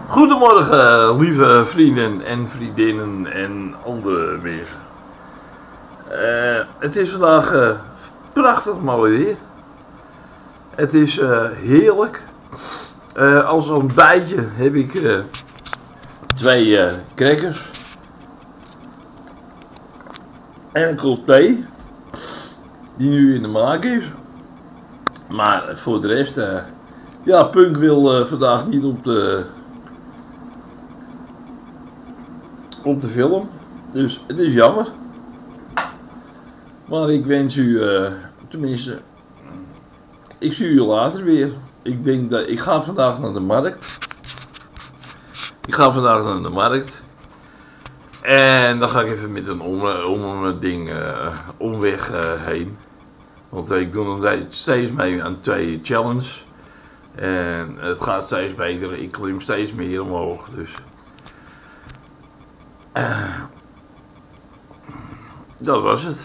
Goedemorgen, lieve vrienden en vriendinnen en andere mensen. Het is vandaag prachtig mooi weer. Het is heerlijk. Als ontbijtje heb ik twee crackers en een kop thee die nu in de maak is. Maar voor de rest, ja, Punk wil vandaag niet op de film, dus het is jammer. Maar ik wens u, tenminste, ik zie u later weer. Ik ga vandaag naar de markt. En dan ga ik even met een omweg heen. Want ik doe nog steeds mee aan 2 challenges. En het gaat steeds beter, ik klim steeds meer omhoog. Dus. Dat was het.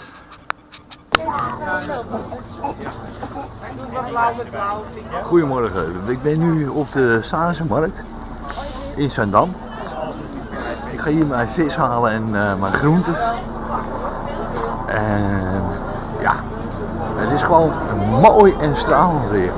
Goedemorgen, ik ben nu op de Saanse markt in Zaandam. Ik ga hier mijn vis halen en mijn groenten. En ja, het is gewoon mooi en stralend weer.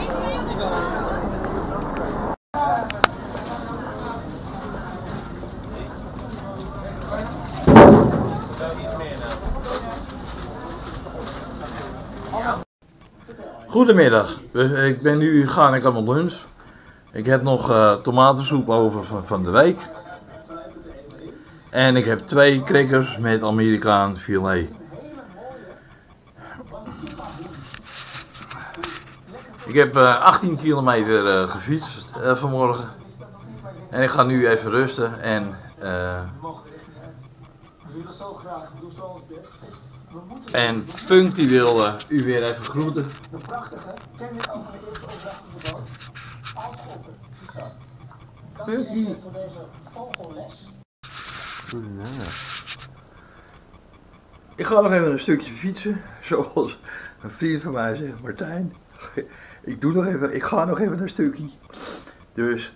Goedemiddag, ik ben nu gaan aan mijn lunch. Ik heb nog tomatensoep over van de week. En ik heb 2 crackers met Amerikaan filet. Ik heb 18 kilometer gefietst vanmorgen. En ik ga nu even rusten en Punk die wil u weer even groeten. De prachtige tennis overleeft overdag Punkie. Voor deze vogelles. Ik ga nog even een stukje fietsen, zoals een vriend van mij zegt, Martijn. Ik ga nog even een stukje. Dus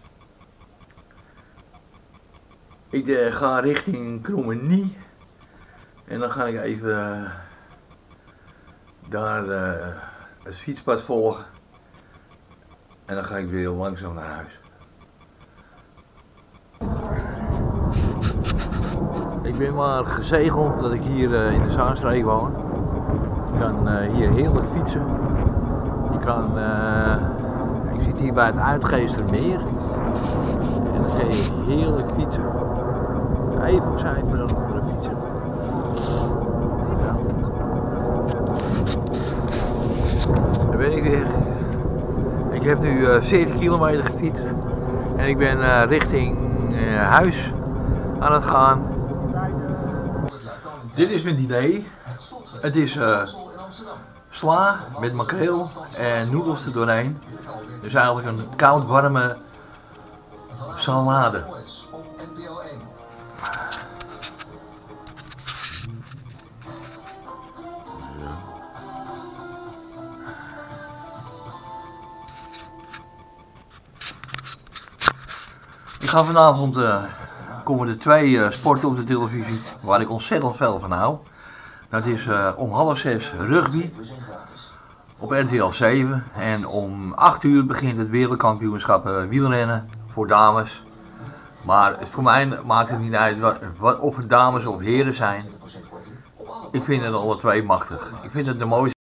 ik ga richting Krommenie. En dan ga ik even daar het fietspad volgen. En dan ga ik weer langzaam naar huis. Ik ben maar gezegend dat ik hier in de Zaanstreek woon. Ik kan hier heerlijk fietsen. Ik zit hier bij het Uitgeestermeer. En dan ga je heerlijk fietsen. Even opzij voor de fietsen. Ja. Daar ben ik weer. Ik heb nu 40 kilometer gefietst. En ik ben richting huis aan het gaan. Dit is mijn idee. Het is sla met makreel en noedels er doorheen. Dus eigenlijk een koud warme salade. Ik ga vanavond komen er 2 sporten op de televisie waar ik ontzettend veel van hou. Dat is om 5:30 rugby op RTL 7 en om 8 uur begint het wereldkampioenschap wielrennen voor dames. Maar voor mij maakt het niet uit of het dames of heren zijn. Ik vind het alle 2 machtig. Ik vind het de mooiste.